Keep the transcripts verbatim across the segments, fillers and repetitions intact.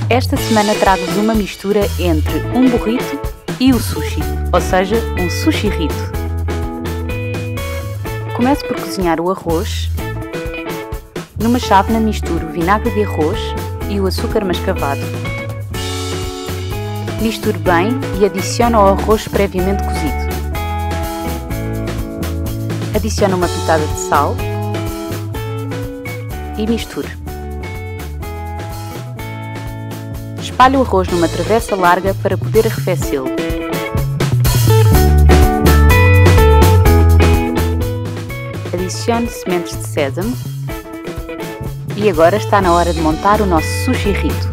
Esta semana trago-vos uma mistura entre um burrito e o sushi, ou seja, um sushi-rito. Começo por cozinhar o arroz. Numa chávena misturo o vinagre de arroz e o açúcar mascavado. Misturo bem e adiciono ao arroz previamente cozido. Adiciono uma pitada de sal e misturo. Espalho o arroz numa travessa larga para poder arrefecê-lo. Adiciono sementes de sésamo. E agora está na hora de montar o nosso sushi-rito.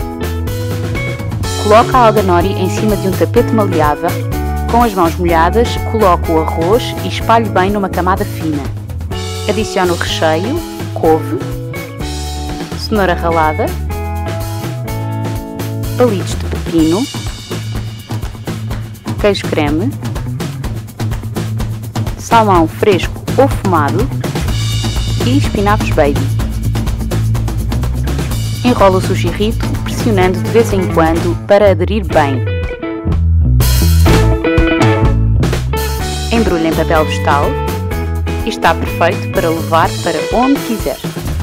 Coloco a alga nori em cima de um tapete maleável. Com as mãos molhadas, coloco o arroz e espalho bem numa camada fina. Adiciono o recheio, couve, cenoura ralada, palitos de pepino, queijo creme, salmão fresco ou fumado e espinafres baby. Enrolo o sushi-rito pressionando de vez em quando para aderir bem. Embrulho em papel vegetal e está perfeito para levar para onde quiser.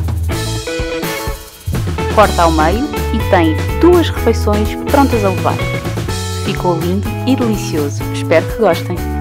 Corta ao meio e tem duas refeições prontas a levar. Ficou lindo e delicioso. Espero que gostem.